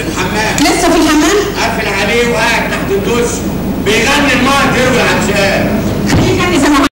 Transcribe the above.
في الحمام. لسه في الحمام؟ قافل عليه وقاعد تحت الدش بيغني الميه تروي